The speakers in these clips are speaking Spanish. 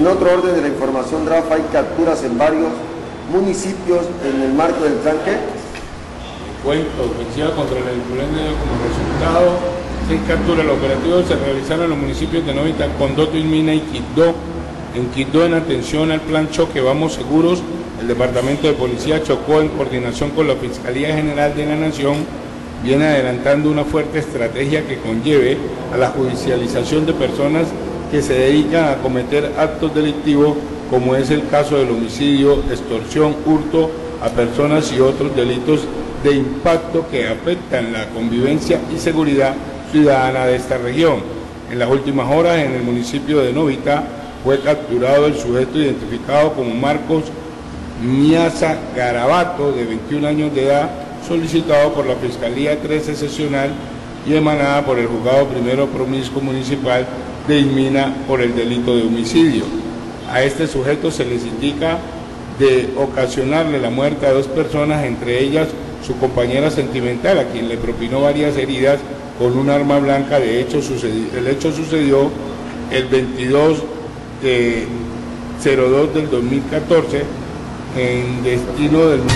otro orden de la información, Rafa, hay capturas en varios municipios en el marco del plan ¿qué? Ofensiva contra la delincuencia. Como resultado, 6 capturas. Los operativos se realizaron en los municipios de Novita, Condoto, Ilmina y Quibdó. En Quibdó, en atención al plan Choque Vamos Seguros, el Departamento de Policía Chocó, en coordinación con la Fiscalía General de la Nación, viene adelantando una fuerte estrategia que conlleve a la judicialización de personas que se dedican a cometer actos delictivos, como es el caso del homicidio, extorsión, hurto a personas y otros delitos de impacto que afectan la convivencia y seguridad ciudadana de esta región. En las últimas horas, en el municipio de Novita, fue capturado el sujeto identificado como Marcos Miaza Garabato, de 21 años de edad, solicitado por la Fiscalía 13 Seccional y emanada por el Juzgado Primero Promiscuo Municipal de Ilmina por el delito de homicidio. A este sujeto se les indica de ocasionarle la muerte a 2 personas, entre ellas su compañera sentimental, a quien le propinó varias heridas con un arma blanca. De hecho, el hecho sucedió el 22 de 02 del 2014 en destino del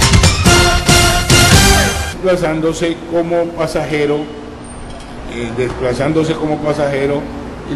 desplazándose como pasajero y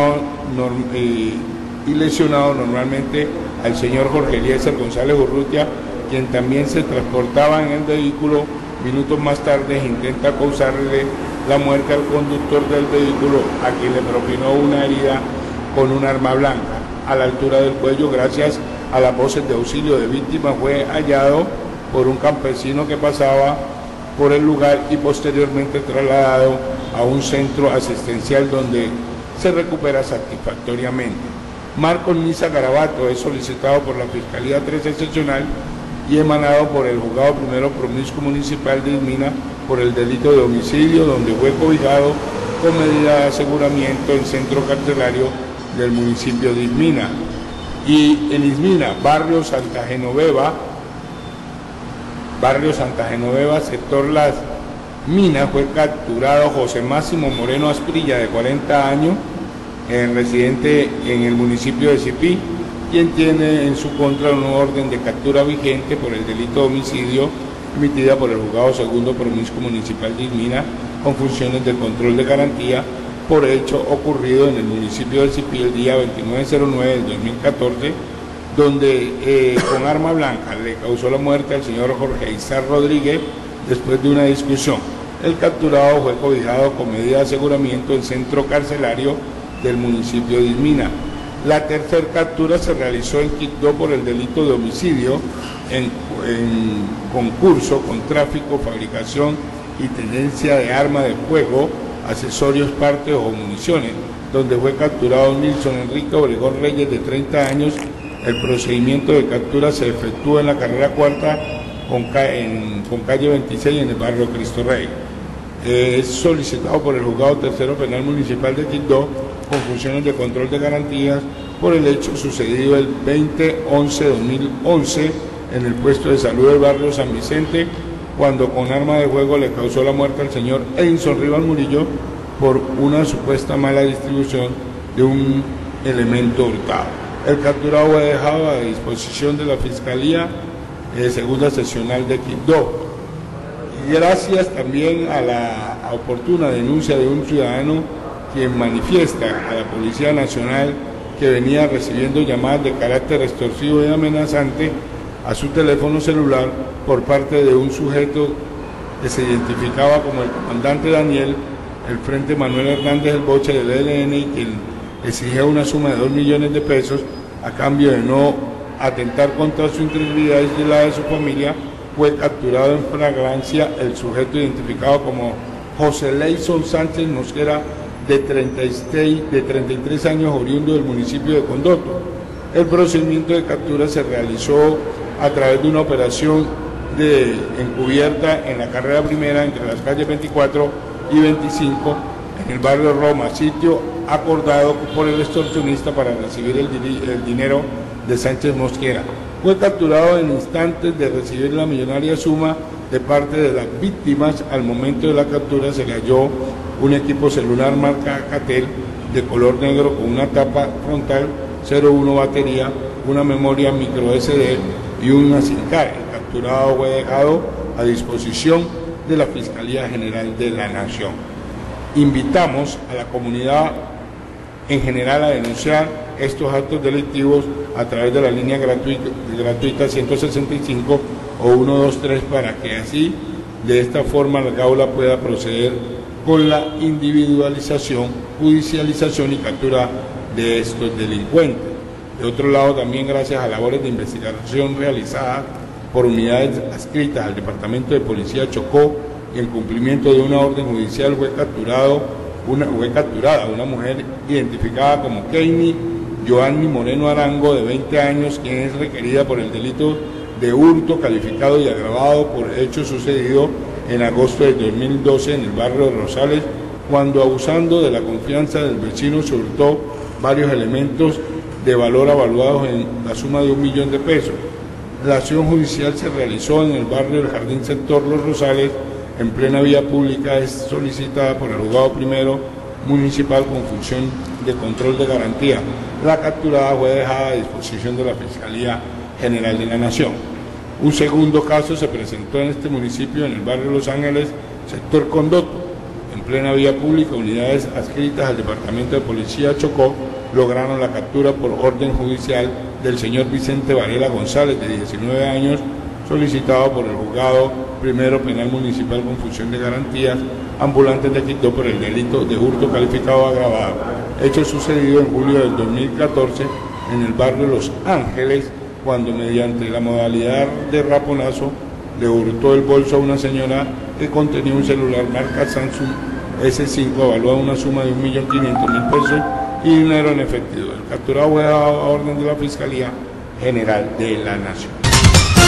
lesionado normalmente al señor Jorge Eliezer González Urrutia, quien también se transportaba en el vehículo. Minutos más tarde intenta causarle la muerte al conductor del vehículo, a quien le propinó una herida con un arma blanca a la altura del cuello. Gracias a las voces de auxilio de víctima, fue hallado por un campesino que pasaba por el lugar y posteriormente trasladado a un centro asistencial donde se recupera satisfactoriamente. Marcos Miaza Garabato es solicitado por la Fiscalía 13 Seccional y emanado por el Juzgado Primero Promiscuo Municipal de Ilmina por el delito de homicidio, donde fue cobijado con medida de aseguramiento en centro carcelario del municipio de Ilmina. Y en Ilmina, barrio Santa Genoveva, sector Las Minas, fue capturado José Máximo Moreno Asprilla, de 40 años, residente en el municipio de Cipí, quien tiene en su contra una orden de captura vigente por el delito de homicidio emitida por el Juzgado Segundo Promiscuo Municipal de Ilmina, con funciones de control de garantía, por hecho ocurrido en el municipio de Cipí el día 29/09 del 2014, donde con arma blanca le causó la muerte al señor Jorge Izar Rodríguez después de una discusión. El capturado fue cobijado con medida de aseguramiento en centro carcelario del municipio de Ilmina. La tercera captura se realizó en Quibdó por el delito de homicidio en concurso con tráfico, fabricación y tenencia de arma de fuego, accesorios, partes o municiones, donde fue capturado Nilson Enrique Obregón Reyes, de 30 años. El procedimiento de captura se efectúa en la carrera cuarta con calle 26 en el barrio Cristo Rey. Es solicitado por el Juzgado Tercero Penal Municipal de Quibdó con funciones de control de garantías por el hecho sucedido el 20/11/2011 en el puesto de salud del barrio San Vicente, cuando con arma de fuego le causó la muerte al señor Edinson Rivas Murillo por una supuesta mala distribución de un elemento hurtado. El capturado fue dejado a disposición de la Fiscalía Segunda Seccional de Quibdó. Y gracias también a la oportuna denuncia de un ciudadano, quien manifiesta a la Policía Nacional que venía recibiendo llamadas de carácter extorsivo y amenazante a su teléfono celular por parte de un sujeto que se identificaba como el comandante Daniel, el Frente Manuel Hernández El Boche del ELN, y quien exigía una suma de 2 millones de pesos a cambio de no atentar contra su integridad y la de su familia. Fue capturado en flagrancia el sujeto identificado como José Leison Sánchez Mosquera, de 33 años, oriundo del municipio de Condoto. El procedimiento de captura se realizó a través de una operación encubierta en la carrera primera entre las calles 24 y 25 en el barrio Roma, sitio acordado por el extorsionista para recibir el dinero de Sánchez Mosquera. Fue capturado en instantes de recibir la millonaria suma de parte de las víctimas. Al momento de la captura se le halló un equipo celular marca Alcatel de color negro con una tapa frontal 01 batería, una memoria micro SD y una SIM card. El capturado fue dejado a disposición de la Fiscalía General de la Nación. Invitamos a la comunidad en general a denunciar estos actos delictivos a través de la línea gratuita 165 o 123 para que así, de esta forma, la Gaula pueda proceder con la individualización, judicialización y captura de estos delincuentes. De otro lado, también gracias a labores de investigación realizadas por unidades adscritas al Departamento de Policía Chocó y en cumplimiento de una orden judicial fue capturada una mujer identificada como Keini Joanny Moreno Arango, de 20 años, quien es requerida por el delito de hurto calificado y agravado por hecho sucedido en agosto de 2012 en el barrio de Rosales, cuando abusando de la confianza del vecino se hurtó varios elementos de valor avaluados en la suma de 1 millón de pesos. La acción judicial se realizó en el barrio del Jardín Sector Los Rosales, en plena vía pública. Es solicitada por el juzgado primero municipal con función de control de garantía. La capturada fue dejada a disposición de la Fiscalía General de la Nación. Un segundo caso se presentó en este municipio, en el barrio Los Ángeles, sector Condoto. En plena vía pública, unidades adscritas al Departamento de Policía Chocó lograron la captura por orden judicial del señor Vicente Varela González, de 19 años, solicitado por el juzgado primero penal municipal con función de garantías, ambulantes de Quito por el delito de hurto calificado agravado. Hecho sucedido en julio del 2014 en el barrio Los Ángeles, cuando mediante la modalidad de raponazo le hurtó el bolso a una señora que contenía un celular marca Samsung S5 evaluado a una suma de 1.500.000 pesos y dinero en efectivo. El capturado fue dado a orden de la Fiscalía General de la Nación.